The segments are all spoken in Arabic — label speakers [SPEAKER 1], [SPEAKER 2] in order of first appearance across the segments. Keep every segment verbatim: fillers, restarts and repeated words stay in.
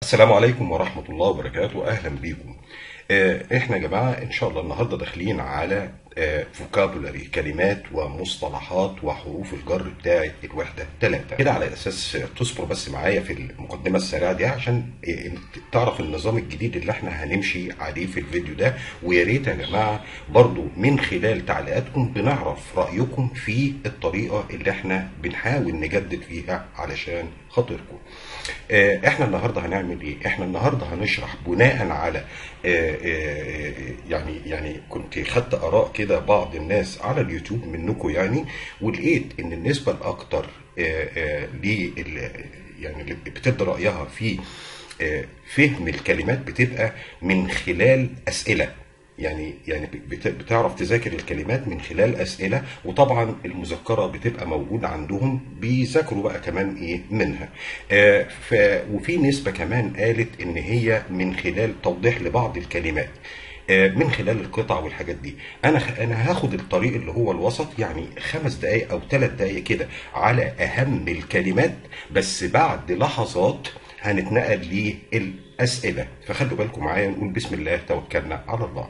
[SPEAKER 1] السلام عليكم ورحمة الله وبركاته. أهلا بيكم. آه، احنا يا جماعة ان شاء الله النهاردة داخلين على فوكابولاري، كلمات ومصطلحات وحروف الجر بتاعت الوحدة ثلاثة كده، على اساس تصبر بس معايا في المقدمة السريعة دي عشان تعرف النظام الجديد اللي احنا هنمشي عليه في الفيديو ده. ويا ريت يا جماعة برضو من خلال تعليقاتكم بنعرف رأيكم في الطريقة اللي احنا بنحاول نجدد فيها علشان خاطركم. احنا النهارده هنعمل ايه؟ احنا النهارده هنشرح بناء على يعني يعني كنت خدت اراء كده بعض الناس على اليوتيوب منكم يعني، ولقيت ان النسبه الاكثر ل يعني اللي بتبدا رايها في فهم الكلمات بتبقى من خلال اسئله. يعني يعني بتعرف تذاكر الكلمات من خلال اسئله، وطبعا المذكره بتبقى موجوده عندهم بيذاكروا بقى كمان ايه منها. آه ف وفي نسبه كمان قالت ان هي من خلال توضيح لبعض الكلمات آه من خلال القطع والحاجات دي. انا انا هاخد الطريق اللي هو الوسط، يعني خمس دقائق او ثلاث دقائق كده على اهم الكلمات، بس بعد لحظات هنتنقل للاسئله. فخلوا بالكم معايا، نقول بسم الله توكلنا على الله.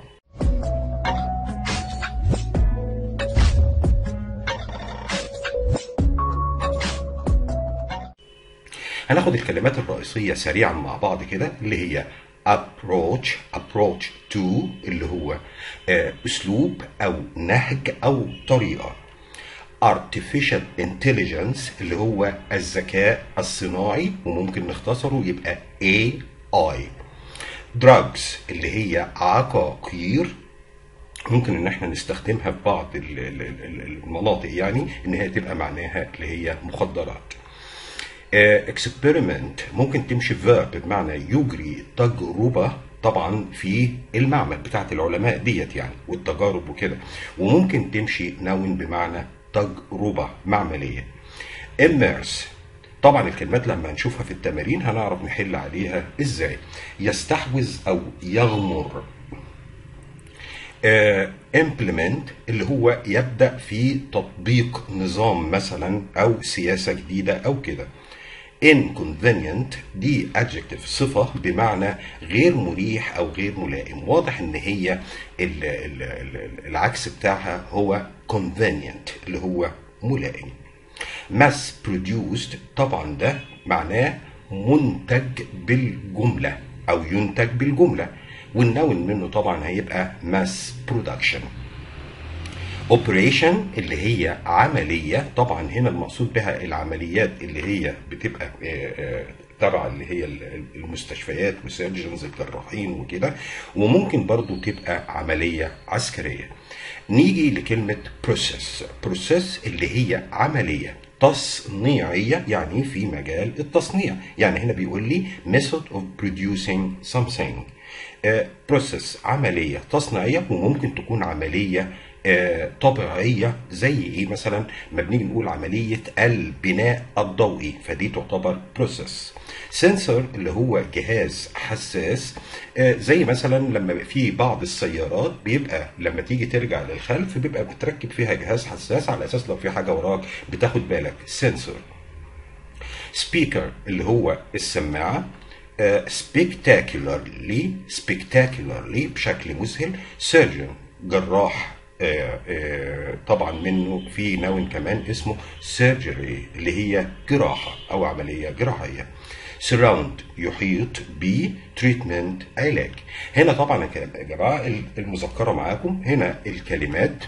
[SPEAKER 1] هناخد الكلمات الرئيسية سريعا مع بعض كده، اللي هي approach approach to اللي هو اسلوب او نهج او طريقة. artificial intelligence اللي هو الذكاء الصناعي، وممكن نختصره يبقى إيه آي. drugs اللي هي عقاقير، ممكن ان احنا نستخدمها في بعض المناطق، يعني ان هي تبقى معناها اللي هي مخدرات. اكسبيرمنت ممكن تمشي فيرب بمعنى يجري تجربه، طبعا في المعمل بتاعت العلماء ديت يعني والتجارب وكده. وممكن تمشي نون بمعنى تجربه معمليه. immerse طبعا الكلمات لما نشوفها في التمارين هنعرف نحل عليها ازاي. يستحوذ او يغمر. implement اللي هو يبدأ في تطبيق نظام مثلا أو سياسة جديدة أو كده. inconvenient دي adjective صفة بمعنى غير مريح أو غير ملائم. واضح إن هي ال ال ال العكس بتاعها هو convenient اللي هو ملائم. mass produced طبعا ده معناه منتج بالجملة أو ينتج بالجملة، والنون منه طبعا هيبقى mass production. operation اللي هي عملية، طبعا هنا المقصود بها العمليات اللي هي بتبقى تبع اللي هي المستشفيات والسيرجنز الجراحين وكده، وممكن برضو تبقى عملية عسكرية. نيجي لكلمة process. process اللي هي عملية تصنيعية، يعني في مجال التصنيع. يعني هنا بيقول لي method of producing something. بروسيس عملية تصنيعية، وممكن تكون عملية آه طبيعية، زي ايه مثلا ما بنيجي نقول عملية البناء الضوئي، فدي تعتبر بروسيس. سنسور اللي هو جهاز حساس، آه زي مثلا لما في بعض السيارات بيبقى لما تيجي ترجع للخلف بيبقى بتركب فيها جهاز حساس على اساس لو في حاجة وراك بتاخد بالك. سنسور. سبيكر اللي هو السماعة. Uh, spectacularly spectacularly بشكل مذهل. surgeon جراح، uh, uh, طبعا منه في نون كمان اسمه surgery اللي هي جراحة أو عملية جراحية. surround يحيط ب. treatment علاج. هنا طبعا يا جماعة المذكرة معاكم، هنا الكلمات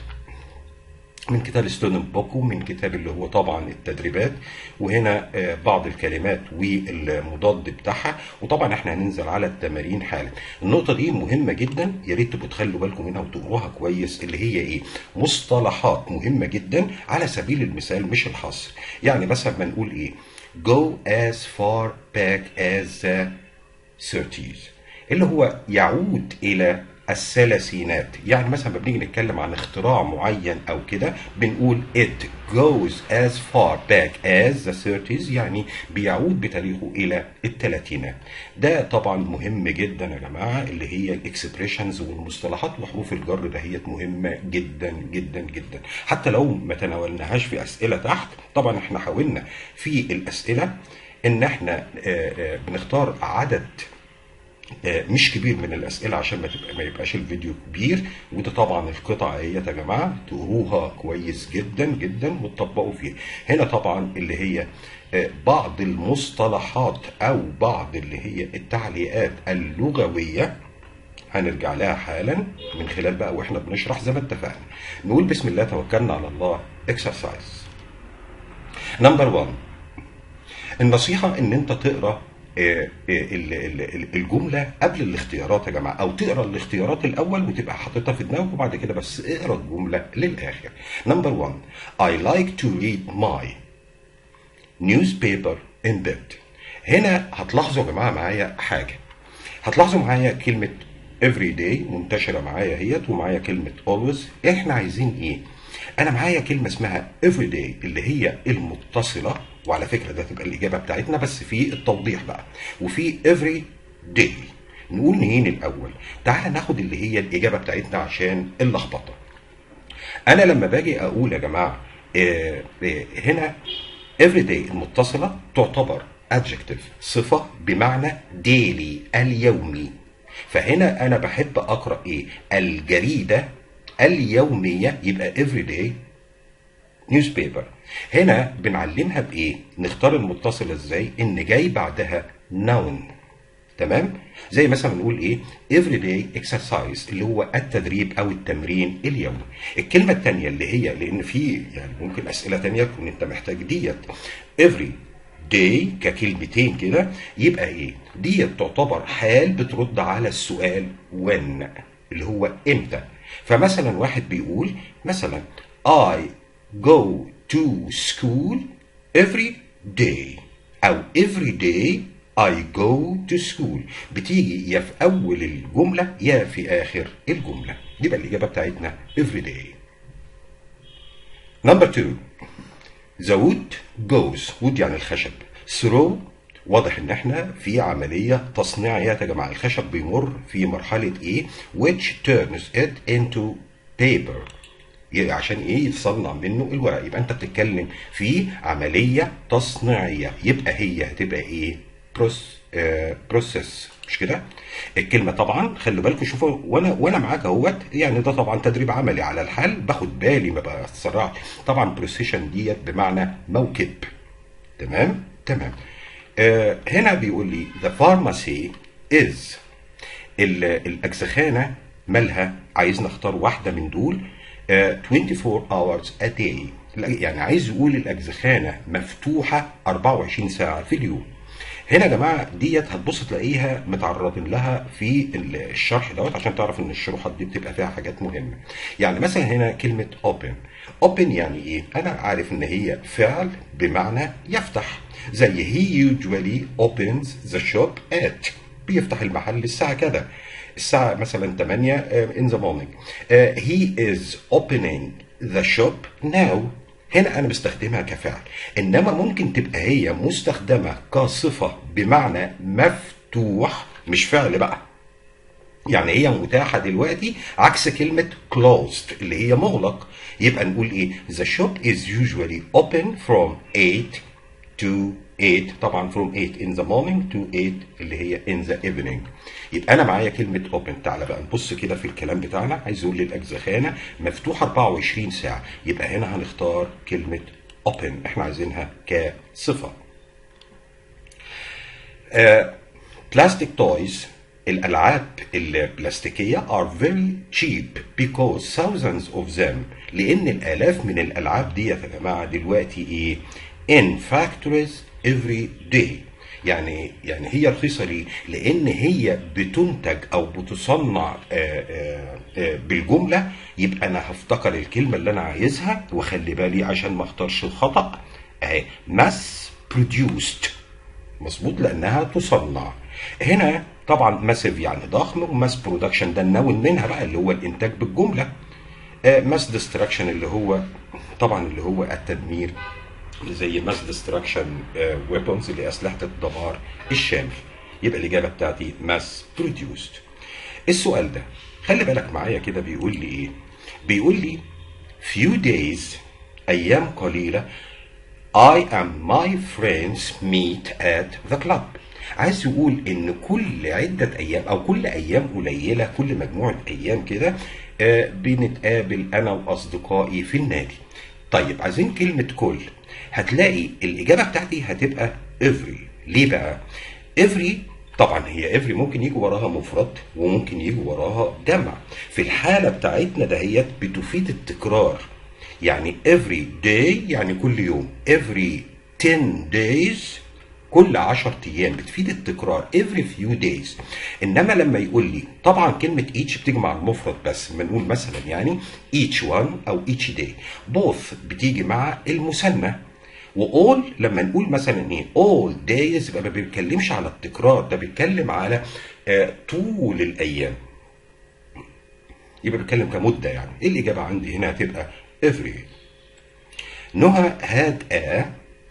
[SPEAKER 1] من كتاب ستودنت بوك، ومن كتاب اللي هو طبعا التدريبات، وهنا بعض الكلمات والمضاد بتاعها، وطبعا احنا هننزل على التمارين حالا. النقطه دي مهمه جدا، يا ريت تبقوا تخلوا بالكم منها وتقروها كويس، اللي هي ايه؟ مصطلحات مهمه جدا على سبيل المثال مش الحصر. يعني مثلا ما نقول ايه؟ go as far back as the thirties اللي هو يعود الى الثلاثينات. يعني مثلا لما بنيجي نتكلم عن اختراع معين او كده بنقول it goes as far back as the thirties، يعني بيعود بتاريخه الى الثلاثينات. ده طبعا مهم جدا يا جماعه، اللي هي الاكسبريشنز والمصطلحات وحروف الجر دهيت مهمه جدا جدا جدا، حتى لو ما تناولناهاش في اسئله تحت. طبعا احنا حاولنا في الاسئله ان احنا آه، آه، بنختار عدد آه، مش كبير من الاسئله عشان ما تبقى ما يبقاش الفيديو كبير. وده طبعا القطع اهيت يا جماعه تقروها كويس جدا جدا وتطبقوا فيها. هنا طبعا اللي هي آه، بعض المصطلحات او بعض اللي هي التعليقات اللغويه هنرجع لها حالا من خلال بقى واحنا بنشرح زي ما اتفقنا. نقول بسم الله توكلنا على الله. اكسرسايز نمبر واحد. النصيحه ان انت تقرا آه، آه، ال- ال- ال- الجمله قبل الاختيارات يا جماعه، او تقرا الاختيارات الاول وتبقى حاططها في دماغك وبعد كده بس اقرا الجمله للاخر. نمبر واحد. I like to read my newspaper in bed. هنا هتلاحظوا يا جماعه معايا حاجه. هتلاحظوا معايا كلمه every day منتشره معايا اهيت، ومعايا كلمه always. احنا عايزين ايه؟ انا معايا كلمه اسمها every day اللي هي المتصله، وعلى فكره ده تبقى الاجابه بتاعتنا بس في التوضيح بقى، وفي every day. نقول مين الاول؟ تعال ناخد اللي هي الاجابه بتاعتنا عشان اللخبطه. انا لما باجي اقول يا جماعه آه، آه، هنا everyday المتصله تعتبر adjective صفه بمعنى daily اليومي. فهنا انا بحب اقرا ايه؟ الجريده اليوميه، يبقى everyday newspaper. هنا بنعلمها بايه؟ نختار المتصله ازاي؟ ان جاي بعدها noun. تمام؟ زي مثلا نقول ايه؟ everyday exercise اللي هو التدريب او التمرين اليومي. الكلمه الثانيه اللي هي لان في يعني ممكن اسئله ثانيه تكون انت محتاج ديت. every day ككلمتين كده، يبقى ايه؟ ديت تعتبر حال بترد على السؤال when اللي هو امتى. فمثلا واحد بيقول مثلا I go to school every day، او every day I go to school. بتيجي يا في أول الجملة يا في آخر الجملة. يبقى الإجابة بتاعتنا every day. Number two. The wood goes. wood يعني الخشب. through واضح إن إحنا في عملية تصنيعية يا جماعة. الخشب بيمر في مرحلة إيه؟ which turns it into paper. عشان ايه؟ يتصنع منه الورق. يبقى انت بتتكلم في عمليه تصنيعيه، يبقى هي هتبقى ايه؟ بروس آه بروسيس، مش كده؟ الكلمه طبعا خلوا بالكم شوفوا، وانا وانا معاك اهوت، يعني ده طبعا تدريب عملي على الحال، باخد بالي ما بتسرعش. طبعا بروسيشن ديت بمعنى موكب. تمام؟ تمام. آه هنا بيقول لي the pharmacy is الاجزخانه مالها؟ عايز نختار واحده من دول. twenty four hours a day، يعني عايز يقول الاجزخانه مفتوحه أربعة وعشرين ساعه في اليوم. هنا يا جماعه ديت هتبص تلاقيها متعرضين لها في الشرح دوت عشان تعرف ان الشروحات دي بتبقى فيها حاجات مهمه. يعني مثلا هنا كلمه open. open يعني ايه؟ انا عارف ان هي فعل بمعنى يفتح، زي he usually opens the shop at، بيفتح المحل الساعه كذا، الساعة مثلا ثمانية in the morning. uh, he is opening the shop now. هنا أنا بستخدمها كفعل، إنما ممكن تبقى هي مستخدمة كصفة بمعنى مفتوح، مش فعل بقى. يعني هي متاحة دلوقتي عكس كلمة closed اللي هي مغلق. يبقى نقول إيه؟ the shop is usually open from eight to eight، طبعا from eight in the morning to eight اللي هي in the evening. يبقى انا معايا كلمه open. تعالى بقى نبص كده في الكلام بتاعنا. عايز يقول لي الاجزخانه مفتوحه أربعة وعشرين ساعه، يبقى هنا هنختار كلمه open، احنا عايزينها كصفه. بلاستيك تويز، الالعاب البلاستيكيه are very cheap because thousands of them، لان الالاف من الالعاب دي يا جماعه دلوقتي ايه؟ in factories every day. يعني يعني هي رخيصه ليه؟ لان هي بتنتج او بتصنع آآ آآ بالجمله. يبقى انا هفتكر الكلمه اللي انا عايزها واخلي بالي عشان ما اختارش الخطا. اهي mass produced، مظبوط، لانها تصنع. هنا طبعا ماسيف يعني ضخم، وماس برودكشن ده النون منها بقى اللي هو الانتاج بالجمله. ماس ديستراكشن اللي هو طبعا اللي هو التدمير، زي ماس ديستراكشن ويبونز اللي اسلحه الدمار الشامل. يبقى الاجابه بتاعتي ماس بروديوست. السؤال ده خلي بالك معايا كده بيقول لي ايه؟ بيقول لي few days، ايام قليله I and my friends meet at the club. عايز يقول ان كل عدة ايام او كل ايام قليلة، كل مجموعة ايام كده آه بنتقابل انا واصدقائي في النادي. طيب عايزين كلمة كل، هتلاقي الاجابة بتاعتي هتبقى every. ليه بقى؟ every طبعا هي every ممكن يجي وراها مفرد وممكن يجي وراها جمع. في الحالة بتاعتنا دهيت بتفيد التكرار، يعني every day يعني كل يوم، every ten days كل عشر ايام، بتفيد التكرار every few days. انما لما يقول لي طبعا كلمه each بتيجي مع المفرد بس، بنقول مثلا يعني each one او each day. both بتيجي مع المثنى. وall لما نقول مثلا ايه all days يبقى ما بيتكلمش على التكرار، ده بيتكلم على آه طول الايام، يبقى بيتكلم كمده. يعني ايه الاجابه عندي هنا؟ هتبقى every. نهى had a،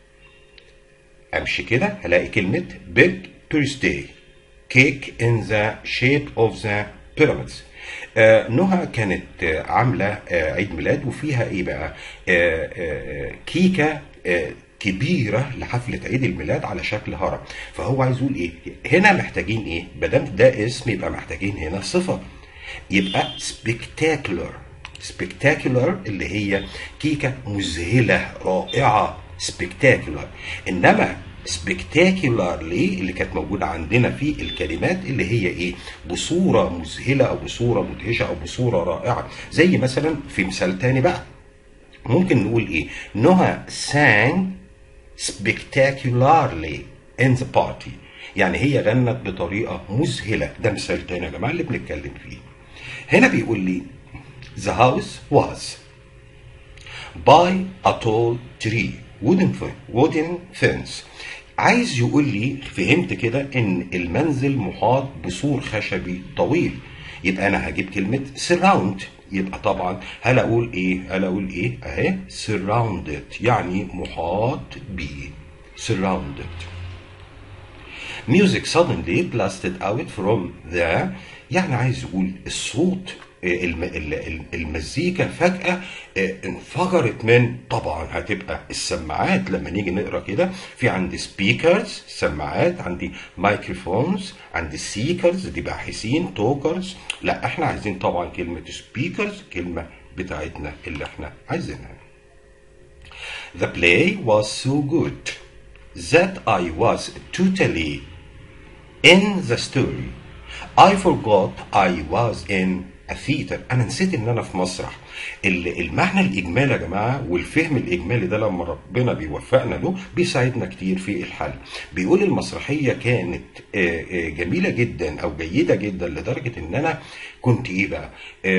[SPEAKER 1] امشي كده هلاقي كلمه big birthday cake in the shape of the pyramids. آه نهى كانت آه عامله آه عيد ميلاد وفيها ايه بقى؟ آه آه كيكه آه كبيره لحفله عيد الميلاد على شكل هرم. فهو عايز يقول ايه هنا؟ محتاجين ايه؟ ما دام ده اسم يبقى محتاجين هنا صفه، يبقى spectacular. spectacular اللي هي كيكه مذهله رائعه spectacular. انما spectacularly اللي كانت موجوده عندنا في الكلمات اللي هي ايه؟ بصوره مذهله او بصوره مدهشه او بصوره رائعه. زي مثلا في مثال تاني بقى ممكن نقول ايه؟ نهى sang spectacularly in the party، يعني هي غنت بطريقه مذهله. ده مثال تاني يا جماعه اللي بنتكلم فيه. هنا بيقول لي the house was by a tall tree wooden wooden fence. عايز يقول لي فهمت كده ان المنزل محاط بسور خشبي طويل، يبقى انا هجيب كلمه surround. يبقى طبعا هل اقول ايه؟ هل اقول ايه؟ اهي surrounded يعني محاط بيه surrounded. Music suddenly blasted out from the، يعني عايز يقول الصوت المزيكا فجأة انفجرت من، طبعا هتبقى السماعات. لما نيجي نقرا كده في عندي سبيكرز سماعات، عندي مايكروفونز، عندي سيكرز دي باحثين، توكرز. لا احنا عايزين طبعا كلمة سبيكرز، كلمة بتاعتنا اللي احنا عايزينها. The play was so good that I was totally in the story. I forgot I was in a theater. انا نسيت ان انا في مسرح. المعنى الاجمالي يا جماعه والفهم الاجمالي ده لما ربنا بيوفقنا له بيساعدنا كتير في الحل. بيقول المسرحيه كانت جميله جدا او جيده جدا لدرجه ان انا كنت ايه بقى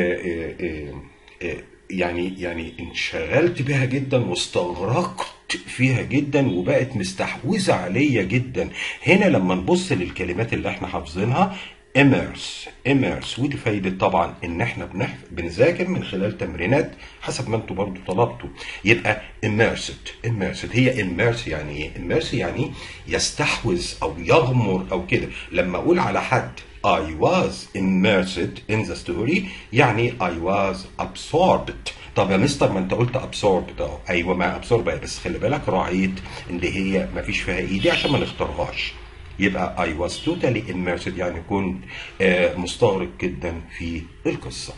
[SPEAKER 1] يعني يعني انشغلت بها جدا واستغرقت فيها جدا وبقت مستحوذه عليا جدا. هنا لما نبص للكلمات اللي احنا حافظينها immerse immerse، ودي فايدة طبعا ان احنا بنحف... بنذاكر من خلال تمرينات حسب ما انتوا برضو طلبتوا. يبقى immersed immersed هي immerse يعني ايه؟ immerse يعني يستحوذ او يغمر او كده. لما اقول على حد I was immersed in the story يعني I was absorbed. طب يا مستر ما انت قلت absorbed اهو. ايوه ما absorbed بس خلي بالك راعيت ان هي ما فيش فيها ايدي عشان ما نختارهاش. يبقى I was totally immersed يعني كنت مستغرق جدا في القصة.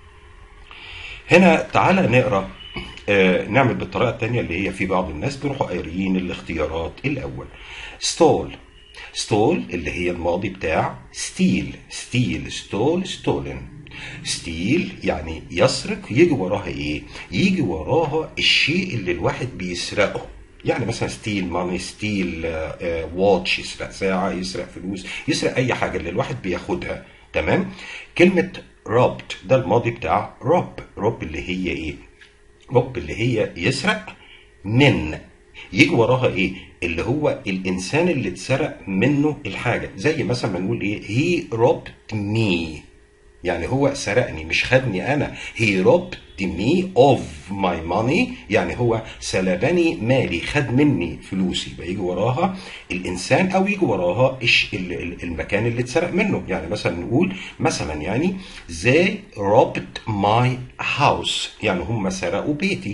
[SPEAKER 1] هنا تعالى نقرأ نعمل بالطريقة التانية اللي هي في بعض الناس بيروحوا قاريين الاختيارات الأول. stole stole اللي هي الماضي بتاع steal steal stole stolen. steal يعني يسرق، يجي وراها ايه؟ يجي وراها الشيء اللي الواحد بيسرقه. يعني مثلا ستيل ماني، ستيل واتش، يسرق ساعة، يسرق فلوس، يسرق أي حاجة اللي الواحد بياخدها. تمام؟ كلمة robbed ده الماضي بتاع rob. rob اللي هي إيه؟ rob اللي هي يسرق من، يجي وراها إيه؟ اللي هو الإنسان اللي اتسرق منه الحاجة. زي مثلا ما نقول إيه؟ he robbed me يعني هو سرقني مش خدني أنا. he robbed me of my money يعني هو سلبني مالي، خد مني فلوسي. يبقى يجي وراها الإنسان أو يجي وراها المكان اللي اتسرق منه. يعني مثلا نقول مثلا يعني they robbed my house يعني هم سرقوا بيتي.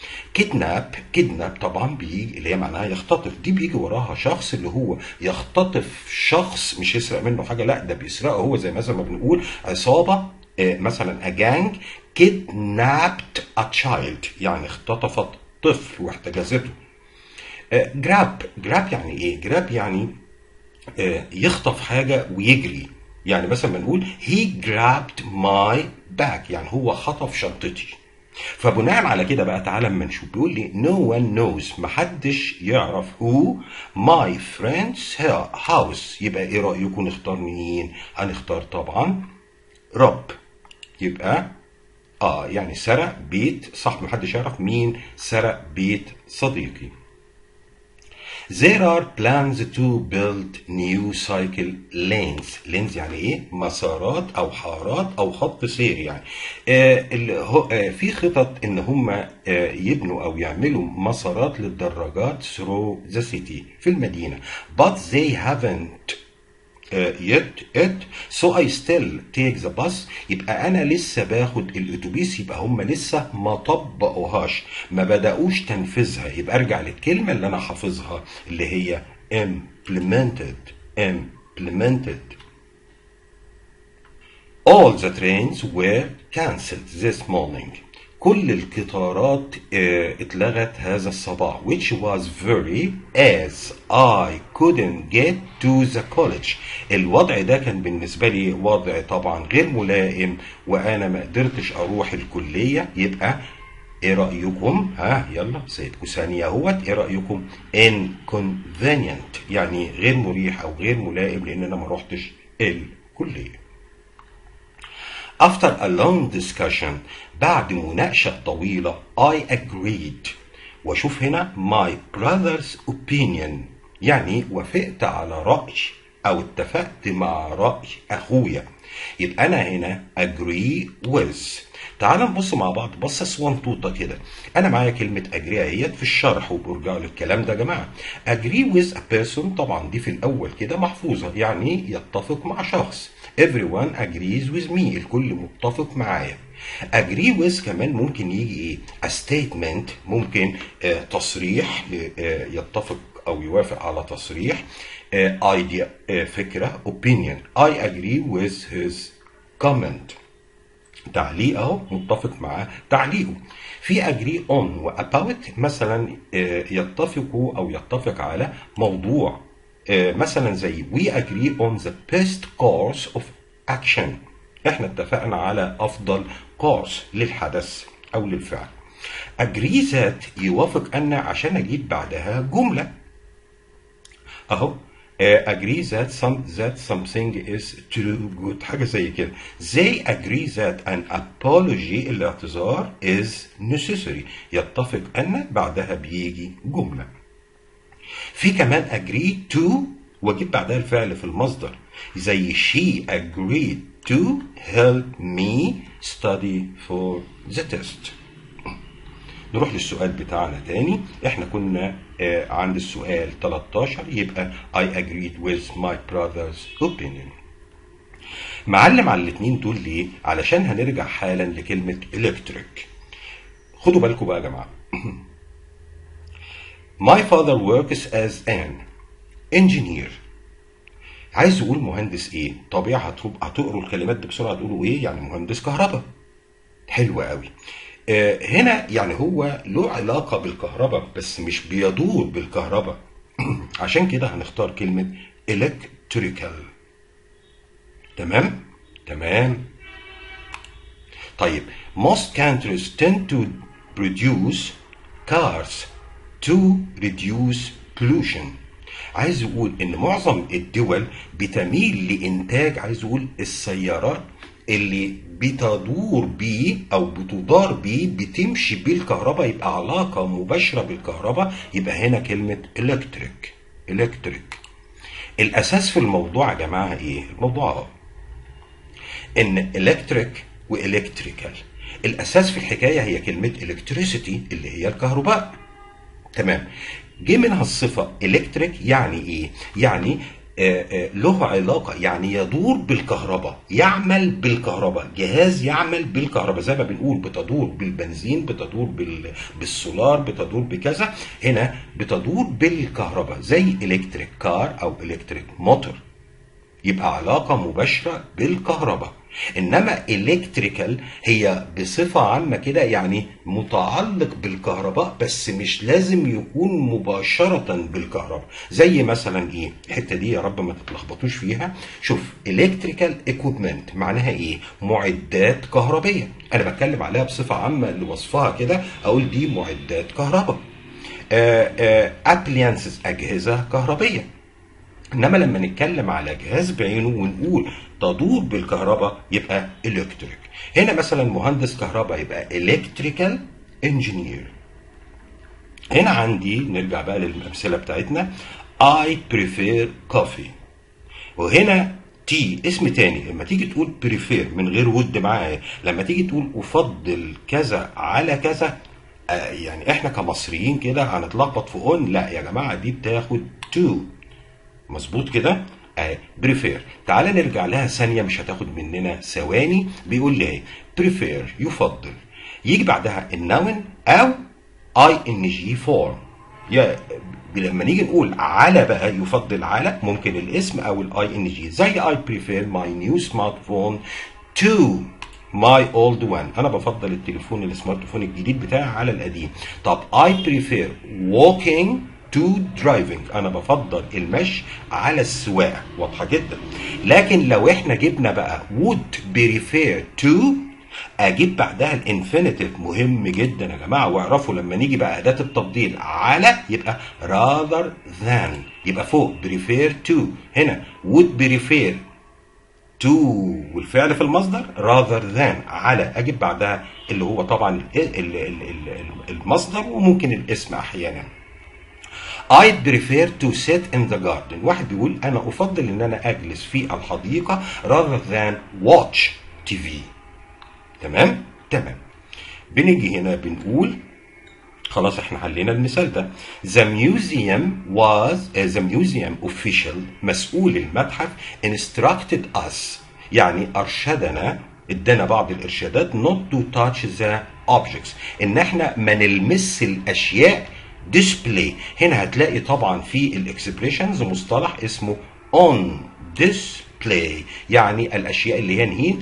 [SPEAKER 1] كيدناب، كيدناب طبعا بيجي اللي هي معناها يختطف، دي بيجي وراها شخص اللي هو يختطف شخص، مش يسرق منه حاجه، لا ده بيسرقه هو، زي مثلا ما بنقول عصابه آه، مثلا a gang kidnapped a child، يعني اختطفت طفل واحتجزته. جراب، جراب يعني ايه؟ جراب يعني آه، يخطف حاجه ويجري، يعني مثلا بنقول he grabbed my bag، يعني هو خطف شنطتي. فبناء على كده بقى تعالى اما نشوف، بيقول لي no one knows، محدش يعرف who my friend's house، يبقى ايه رأيكم نختار مين؟ هنختار طبعا رب، يبقى اه يعني سرق بيت صح، محدش يعرف مين سرق بيت صديقي. There are plans to build new cycle lanes. lanes يعني ايه؟ مسارات او حارات او خط سير يعني. آه اللي هو آه في خطط ان هم آه يبنوا او يعملوا مسارات للدراجات through the city في المدينة. But they haven't uh, yet it so I still take the bus. يبقى انا لسه باخد الاتوبيس، يبقى هم لسه ما طبقوهاش، ما بدأوش تنفيذها. يبقى ارجع للكلمة اللي انا حافظها اللي هي implemented. implemented. All the trains were cancelled this morning. كل القطارات اه اتلغت هذا الصباح. Which was very as I couldn't get to the college. الوضع ده كان بالنسبة لي وضع طبعا غير ملائم وأنا ما قدرتش أروح الكلية. يبقى إيه رأيكم؟ ها يلا سيدكم ثانية اهوت، إيه رأيكم؟ inconvenient يعني غير مريح أو غير ملائم لأن أنا ما روحتش الكلية. After a long discussion، بعد مناقشة طويلة I agreed، وشوف هنا my brother's opinion يعني وافقت على رأي أو اتفقت مع رأي أخويا. يبقى أنا هنا agree with. تعال نبص مع بعض بصة سوانطوطة كده. أنا معايا كلمة agree اهيت في الشرح وبرجع للكلام ده يا جماعة. agree with a person طبعا دي في الأول كده محفوظة، يعني يتفق مع شخص. everyone agrees with me، الكل متفق معايا. agree with كمان ممكن يجي ايه؟ a statement، ممكن آه تصريح آه يتفق او يوافق على تصريح. آه idea آه فكرة opinion. I agree with his comment، تعليق اهو متفق معاه تعليقه. في agree on و about مثلا آه يتفقوا او يتفق على موضوع. مثلا زي we agree on the best course of action، احنا اتفقنا على افضل course للحدث او للفعل. agree that يوافق ان عشان اجيب بعدها جملة اهو agree that some that something is too good، حاجة زي كده. they agree that an apology الاعتذار is necessary، يتفق ان بعدها بيجي جملة. في كمان agree to واجيب بعدها الفعل في المصدر، زي she agreed to help me study for the test. نروح للسؤال بتاعنا تاني. احنا كنا آه عند السؤال تلتاشر، يبقى I agreed with my brother's opinion. معلم على الاتنين دول ليه؟ علشان هنرجع حالا لكلمة electric. خدوا بالكم بقى يا جماعة. My father works as an engineer. عايز يقول مهندس ايه؟ طبيعي هتقروا الكلمات دي بسرعه تقولوا ايه؟ يعني مهندس كهرباء. حلو قوي. آه هنا يعني هو له علاقه بالكهرباء بس مش بيدور بالكهرباء. عشان كده هنختار كلمه electrical. تمام؟ تمام. طيب most countries tend to produce cars to reduce pollution. عايز يقول ان معظم الدول بتميل لانتاج، عايز يقول السيارات اللي بتدور بيه او بتدار بيه بتمشي بالكهرباء، يبقى علاقه مباشره بالكهرباء. يبقى هنا كلمه electric. electric. الاساس في الموضوع يا جماعه ايه؟ الموضوع اه ان electric والكتريكال، الاساس في الحكايه هي كلمه electricity اللي هي الكهرباء. تمام. جه منها الصفة electric يعني ايه؟ يعني آه، آه، له علاقة، يعني يدور بالكهرباء، يعمل بالكهرباء، جهاز يعمل بالكهرباء، زي ما بنقول بتدور بالبنزين، بتدور بال... بالسولار، بتدور بكذا، هنا بتدور بالكهرباء زي الكتريك كار او الكتريك موتور، يبقى علاقة مباشرة بالكهرباء. انما الكتريكال هي بصفة عامة كده يعني متعلق بالكهرباء، بس مش لازم يكون مباشرة بالكهرباء. زي مثلا ايه الحتة دي، يا رب ما تتلخبطوش فيها. شوف الكتريكال ايكويبمنت معناها ايه؟ معدات كهربية، انا بتكلم عليها بصفة عامة لوصفها كده، اقول دي معدات كهرباء. ابليانسز اجهزة كهربية. انما لما نتكلم على جهاز بعينه ونقول تدور بالكهرباء يبقى الكتريك. هنا مثلا مهندس كهرباء يبقى الكتريكال انجينير. هنا عندي نرجع بقى للامثله بتاعتنا، I prefer coffee. وهنا تي اسم تاني، لما تيجي تقول prefer من غير ود معاه، لما تيجي تقول افضل كذا على كذا، آه يعني احنا كمصريين كده هنتلخبط في اون، لا يا جماعه دي بتاخد تو. مظبوط كده؟ اهي بريفير. تعالى نرجع لها ثانيه، مش هتاخد مننا ثواني. بيقول لي ايه؟ بريفير يفضل، يجي بعدها النون او اي ان جي فورم. يا لما نيجي نقول على بقى يفضل على، ممكن الاسم او الاي ان جي، زي I prefer my new smartphone to my old one. انا بفضل التليفون السمارت فون الجديد بتاعي على القديم. طب I prefer walking to driving، انا بفضل المشي على السواقه، واضحه جدا. لكن لو احنا جبنا بقى would prefer to، اجيب بعدها الانفينيتيف، مهم جدا يا جماعه، واعرفوا لما نيجي بقى اداه التفضيل على يبقى rather than، يبقى فوق prefer to، هنا would prefer to والفعل في المصدر rather than على، اجيب بعدها اللي هو طبعا المصدر وممكن الاسم احيانا. I prefer to sit in the garden. واحد بيقول أنا أفضل إن أنا أجلس في الحديقة rather than watch تي في. تمام؟ تمام. بنيجي هنا بنقول خلاص احنا حلينا المثال ده. The museum was uh, the museum official، مسؤول المتحف instructed us، يعني أرشدنا، ادانا بعض الإرشادات not to touch the objects، إن احنا ما نلمس الأشياء. display، هنا هتلاقي طبعا في الاكسبريشنز مصطلح اسمه on display، يعني الاشياء اللي هي نهين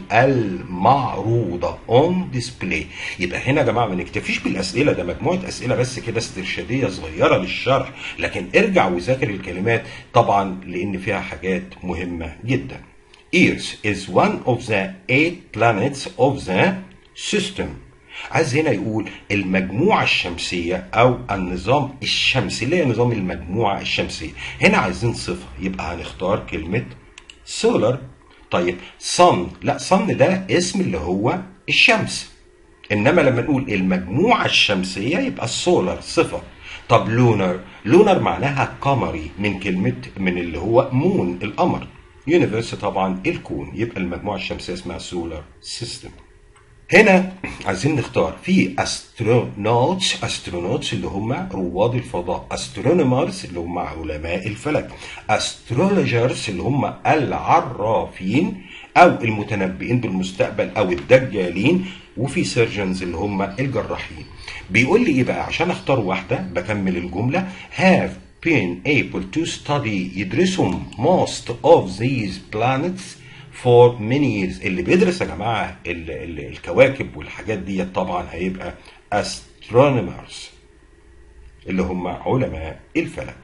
[SPEAKER 1] المعروضه on display. يبقى هنا يا جماعه ما نكتفيش بالاسئله، ده مجموعه اسئله بس كده استرشاديه صغيره للشرح، لكن ارجع وذاكر الكلمات طبعا لان فيها حاجات مهمه جدا. Earth is one of the eight planets of the system. عايز هنا يقول المجموعة الشمسية أو النظام الشمسي، اللي هي نظام المجموعة الشمسية. هنا عايزين صفة، يبقى هنختار كلمة سولار. طيب صن، لا صن ده اسم اللي هو الشمس، إنما لما نقول المجموعة الشمسية يبقى السولار صفة. طب لونر، لونر معناها قمري، من كلمة من اللي هو مون القمر. يونيفرس طبعا الكون، يبقى المجموعة الشمسية اسمها سولار سيستم. هنا عايزين نختار في استرونوتس، استرونوتس اللي هم رواد الفضاء، استرونومرز اللي هم علماء الفلك، استرولوجرز اللي هم العرافين او المتنبئين بالمستقبل او الدجالين، وفي سيرجنز اللي هم الجراحين. بيقول لي ايه بقى عشان اختار واحده؟ بكمل الجمله have been able to study، يدرسوا most of these planets for many years. اللي بيدرس يا جماعه ال ال الكواكب والحاجات دي طبعا هيبقى astronomers اللي هم علماء الفلك.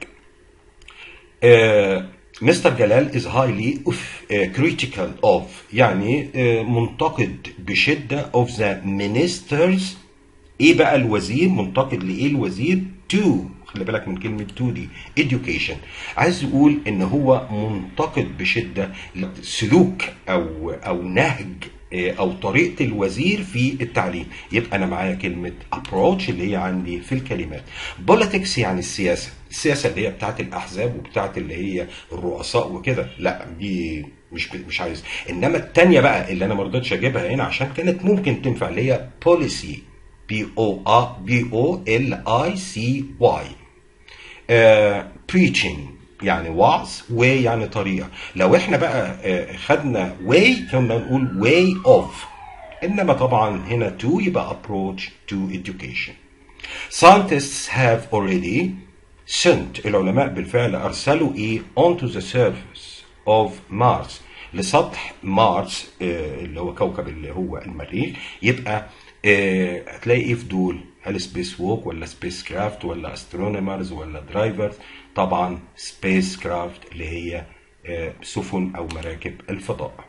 [SPEAKER 1] مستر جلال is highly critical of، يعني uh, منتقد بشده of the ministers. ايه بقى الوزير؟ منتقد لايه الوزير؟ to، خلي بالك من كلمة تو دي education. عايز يقول ان هو منتقد بشدة سلوك او او نهج او طريقة الوزير في التعليم. يبقى انا معايا كلمة approach اللي هي عندي في الكلمات. politics يعني السياسة، السياسة اللي هي بتاعت الاحزاب وبتاعت اللي هي الرؤساء وكده، لا دي مش مش عايز. انما التانية بقى اللي انا ما رضيتش اجيبها هنا عشان كانت ممكن تنفع، اللي هي policy، بي او بي او ال اي سي واي. preaching يعني ways way يعني طريقة. لو احنا بقى آه، خدنا way كنا نقول way of، انما طبعا هنا to يبقى approach to education. Scientists have already sent، العلماء بالفعل ارسلوا ايه onto the surface of Mars، لسطح مارس آه، اللي هو كوكب اللي هو المريخ. يبقى آه، هتلاقي ايه في دول؟ هل سبيس ووك ولا سبيس كرافت ولا استرونومرز ولا درايفرز؟ طبعا سبيس كرافت اللي هي آه، سفن او مراكب الفضاء.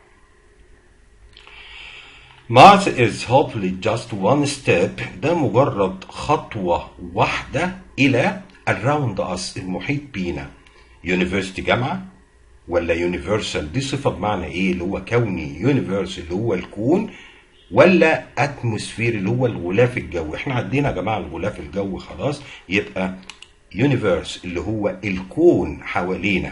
[SPEAKER 1] Mars is hopefully just one step، ده مجرد خطوة واحدة إلى around us، المحيط بينا. University جامعة ولا universal؟ دي صفة بمعنى إيه؟ اللي هو كوني. universe اللي هو الكون، ولا atmosphere اللي هو الغلاف الجوي؟ احنا عدينا يا جماعة الغلاف الجوي خلاص، يبقى universe اللي هو الكون حوالينا.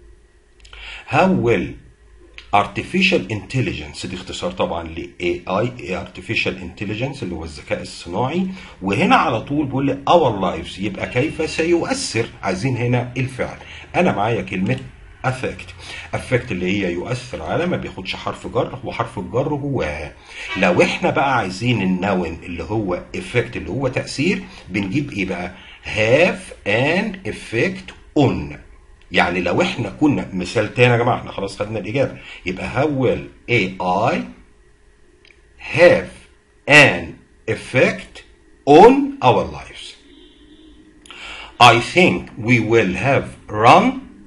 [SPEAKER 1] How will artificial intelligence، دي اختصار طبعا ل إيه آي artificial intelligence اللي هو الذكاء الصناعي، وهنا على طول بيقول لي our lives، يبقى كيف سيؤثر؟ عايزين هنا الفعل. انا معايا كلمة affect. affect اللي هي يؤثر على، ما بياخدش حرف جر وحرف الجر جواها. لو احنا بقى عايزين النون اللي هو effect اللي هو تأثير، بنجيب ايه بقى؟ have an effect on. يعني لو احنا كنا مثال تاني يا جماعه، احنا خلاص خدنا الاجابه، يبقى how will إيه آي have an effect on our lives. I think we will have run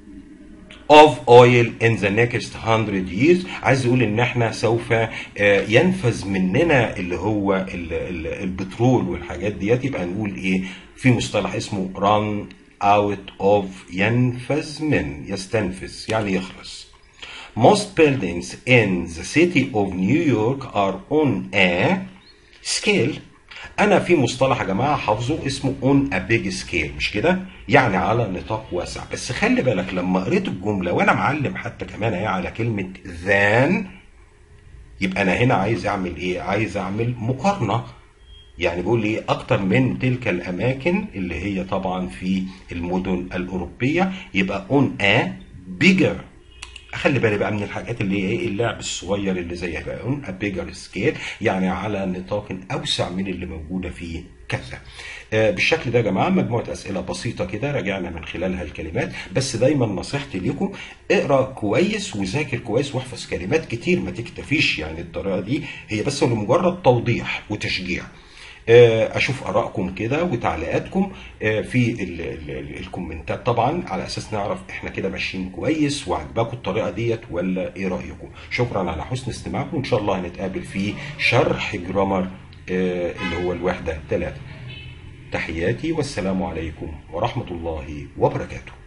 [SPEAKER 1] of oil in the next hundred years. عايز يقول ان احنا سوف ينفذ مننا اللي هو ال- ال- البترول والحاجات ديت. يبقى نقول ايه في مصطلح اسمه run out of، ينفذ من، يستنفذ يعني يخلص. Most buildings in the city of New York are on a scale. أنا في مصطلح يا جماعة حافظه اسمه on a big scale، مش كده؟ يعني على نطاق واسع. بس خلي بالك لما قريت الجملة وأنا معلم حتى كمان اهي على كلمة than، يبقى أنا هنا عايز أعمل إيه؟ عايز أعمل مقارنة. يعني بيقول لي اكتر من تلك الاماكن اللي هي طبعا في المدن الاوروبيه، يبقى اون ا بيجر. اخلي بالي بقى من الحاجات اللي هي ايه اللعب الصغير اللي زيها، بقى اون ا بيجر سكيل يعني على نطاق اوسع من اللي موجوده في كذا. آه بالشكل ده يا جماعه مجموعه اسئله بسيطه كده راجعنا من خلالها الكلمات. بس دايما نصيحتي لكم اقرا كويس وذاكر كويس واحفظ كلمات كتير، ما تكتفيش. يعني الطريقه دي هي بس لمجرد توضيح وتشجيع. اشوف ارائكم كده وتعليقاتكم في ال ال الكومنتات طبعا، على اساس نعرف احنا كده ماشيين كويس وعجباكم الطريقه ديت ولا ايه رايكم. شكرا على حسن استماعكم، وان شاء الله هنتقابل في شرح جرامر اللي هو الوحده ثلاثة. تحياتي والسلام عليكم ورحمه الله وبركاته.